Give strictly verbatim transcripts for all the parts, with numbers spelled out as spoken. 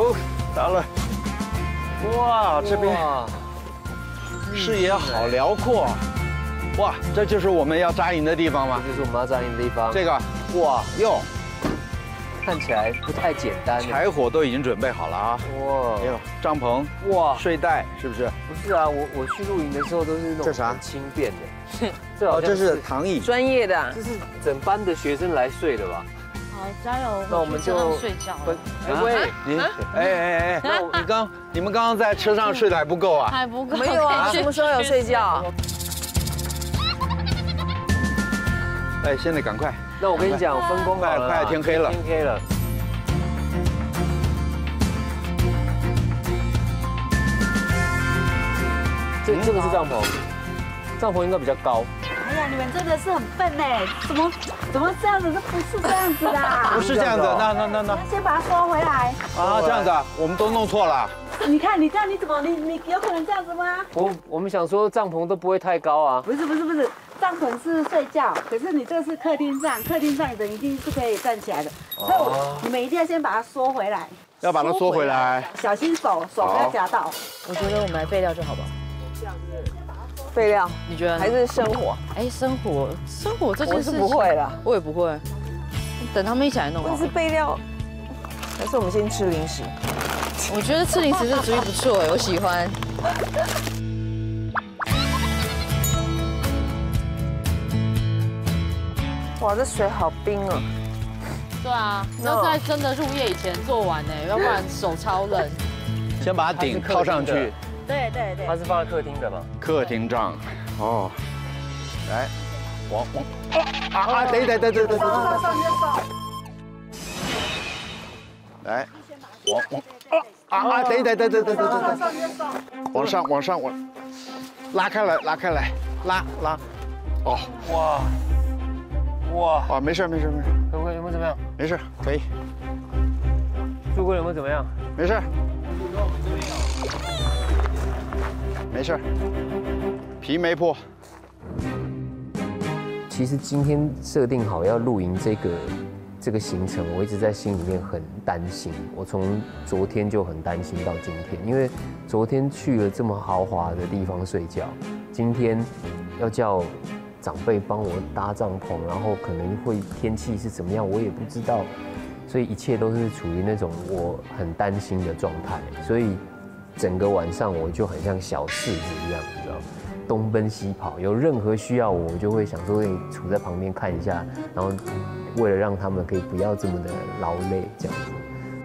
哦，到了。哇，这边视野好辽阔。哇，这就是我们要扎营的地方吗？ 这就是我们要扎营的地方。 这个，哇哟， 看起来不太简单。 柴火都已经准备好了啊。哇，哎呦，帐篷，哇，睡袋是不是？ 不是啊，我我去露营的时候都是那种很轻便的。这哦， 这是躺椅， 专业的。 这是整班的学生来睡的吧？ 好，加油！ 那我们就睡觉。 哎喂， 你哎哎哎，那你刚你们刚刚在车上睡得还不够啊？ 还不够。 没有啊，什么时候有睡觉？ 哎，现在赶快。 那我跟你讲，分工好了， 快天黑了， 天黑了。这这个是帐篷，帐篷应该比较高。 哎呀，你们真的是很笨哎！怎么怎么这样子？这不是这样子的， 不是这样子。那那那那， 先把它收回来。 啊，这样子啊，我们都弄错了。 你看，你这样你怎么你你有可能这样子吗？ 我我们想说帐篷都不会太高啊。 不是不是不是，帐篷是睡觉，可是你这个是客厅帐，客厅帐人一定是可以站起来的，所以你们一定要先把它缩回来。 要把它缩回来， 小心手手不要夹到。 我觉得我们来备料就好吧。 这样子。 备料， 你觉得还是生火？ 哎，生火，生火这件事我是不会了， 我也不会。等他们一起来弄。 但是备料，还是我们先吃零食。 我觉得吃零食这主意不错哎，我喜欢。 哇，这水好冰啊！ 对啊，要在真的入夜以前做完呢，要不然手超冷。 先把它顶靠上去。 对对对， 它是放在客厅的吗？ 客厅帐，哦，来，往往，啊啊，等一等等等等等，来，往往，啊啊，等一等等等等等等，往上往上往，拉开来拉开来，拉拉，哦， 哇，哇， 啊，没事没事没事， 各位有没有怎么样？ 没事，可以。 诸葛有没有怎么样？ 没事。 没事，皮没破。 其实今天设定好要露营这个这个行程，我一直在心里面很担心。我从昨天就很担心到今天，因为昨天去了这么豪华的地方睡觉，今天要叫长辈帮我搭帐篷，然后可能会天气是怎么样，我也不知道，所以一切都是处于那种我很担心的状态，所以。 整个晚上我就很像小柿子一样，你知道，东奔西跑，有任何需要我，我就会想说，处在旁边看一下，然后为了让他们可以不要这么的劳累，这样子。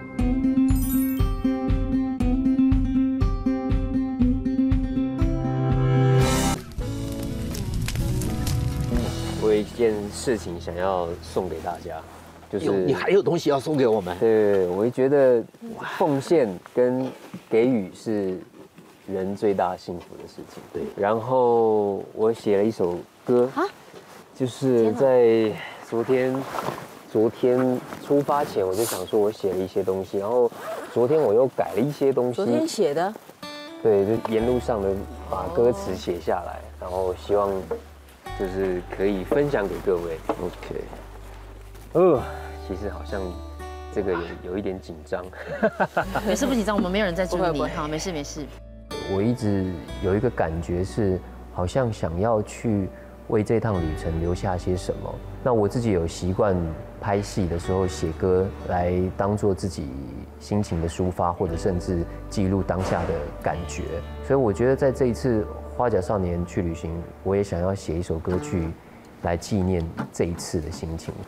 我有一件事情想要送给大家。 就是你还有东西要送给我们？ 对，我觉得奉献跟给予是人最大幸福的事情。对，然后我写了一首歌，就是在昨天昨天出发前，我就想说我写了一些东西，然后昨天我又改了一些东西。 昨天写的？ 对，就沿路上的把歌词写下来，然后希望就是可以分享给各位。OK。 呃，其实好像这个有有一点紧张。 没事不紧张，我们没有人在追你。好，没事没事。 我一直有一个感觉是，好像想要去为这趟旅程留下些什么。那我自己有习惯拍戏的时候写歌，来当做自己心情的抒发，或者甚至记录当下的感觉。所以我觉得在这一次花甲少年去旅行，我也想要写一首歌去来纪念这一次的心情。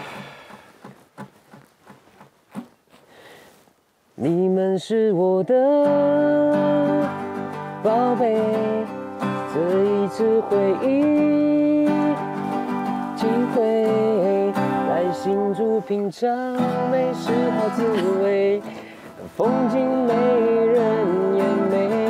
你们是我的宝贝，这一次回忆机会，来新竹品尝美食好滋味，风景美人也美。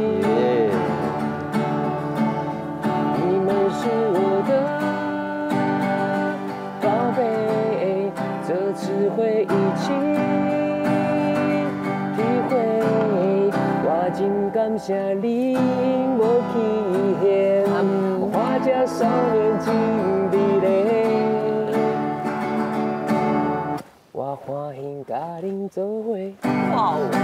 你们是我的宝贝，这次会一起。 真感谢你无期限，花甲少年真美丽，我欢喜甲恁做伙。 哇哦！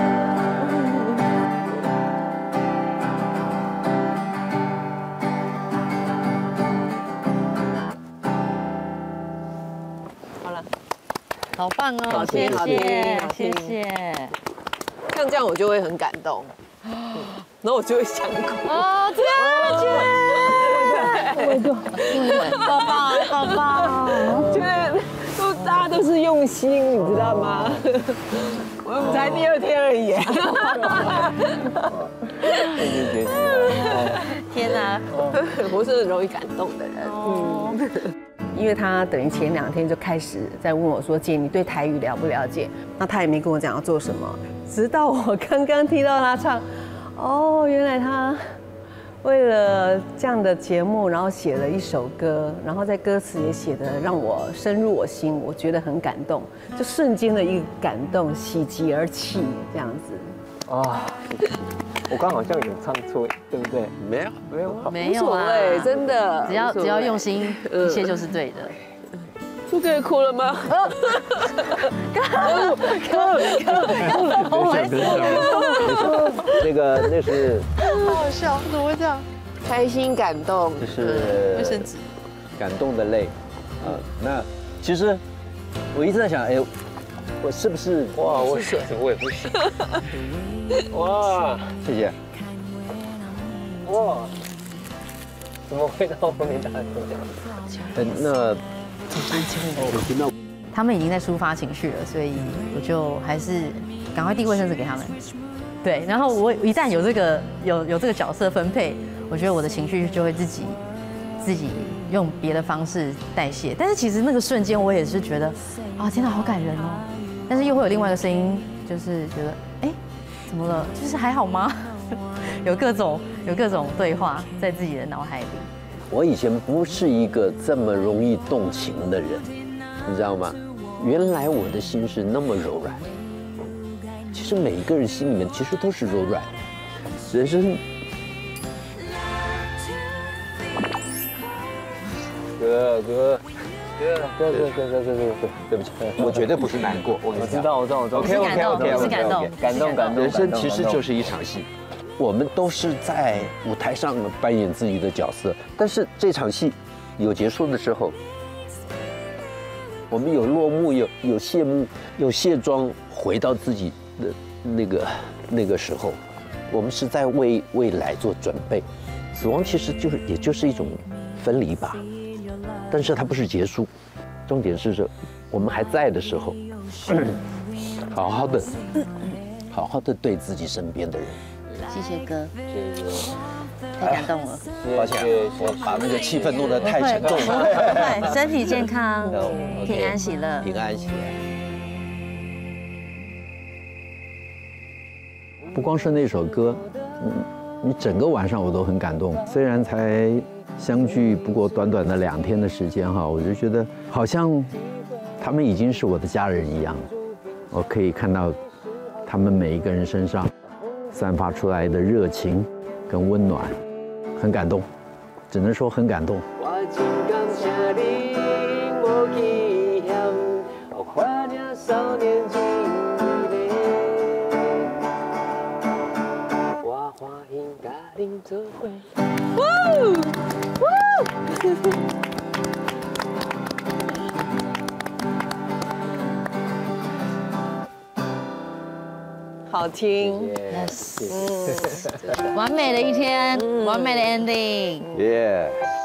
好了， 好棒哦，谢谢谢谢。 像这样我就会很感动，然后我就会想哭。 哦天啊，姐，好棒好棒， 就是都大家都是用心，你知道吗？我们才第二天而已。 天哪， 我是很容易感动的人。嗯，因为他等于前两天就开始在问我说：“姐，你对台语了不了解？”那他也没跟我讲要做什么，直到我刚刚听到他唱，哦，原来他为了这样的节目，然后写了一首歌，然后在歌词也写得让我深入我心，我觉得很感动，就瞬间的一个感动，喜极而泣这样子。 啊，我刚好像有唱错，对不对？ 没有没有， 没有啊， 真的， 只要只要用心，一切就是对的。 苏哥哭了吗？ 那个那是好好笑，怎么会这样？ 开心感动， 这是卫生纸。 感动的泪啊。那其实我一直在想，哎，我是不是哇？我我也不行。哇，谢谢。哇，怎么会到后面大家都这样？那我听到。 他们已经在抒发情绪了，所以我就还是赶快递卫生纸给他们。对，然后我一旦有这个有有这个角色分配，我觉得我的情绪就会自己自己用别的方式代谢。但是其实那个瞬间，我也是觉得啊，天哪，好感人哦。但是又会有另外一个声音，就是觉得哎，怎么了？就是还好吗？有各种有各种对话在自己的脑海里。 我以前不是一个这么容易动情的人，你知道吗？原来我的心是那么柔软。其实每一个人心里面其实都是柔软。人生，哥哥。哥哥哥哥哥哥哥，对不起，我绝对不是难过，我我知道我知道我知道。 OK OK OK， 是感动， 感动感动。 人生其实就是一场戏，我们都是在舞台上扮演自己的角色，但是这场戏有结束的时候，我们有落幕，有有谢幕，有卸妆，回到自己的那个那个时候，我们是在为未来做准备。死亡其实就是也就是一种分离吧。但是它不是结束，重点是说我们还在的时候，好好的，好好的对自己身边的人。 谢谢哥， 谢谢。 太感动了。 抱歉，我把那个气氛弄得太沉重了。 对，身体健康，平安喜乐， 平安喜乐。不光是那首歌，嗯，你整个晚上我都很感动。虽然才相聚不过短短的两天的时间哈，我就觉得好像他们已经是我的家人一样。我可以看到他们每一个人身上散发出来的热情跟温暖，很感动，只能说很感动。 好听 ，yes， 完美的一天，完美的 ending。 耶。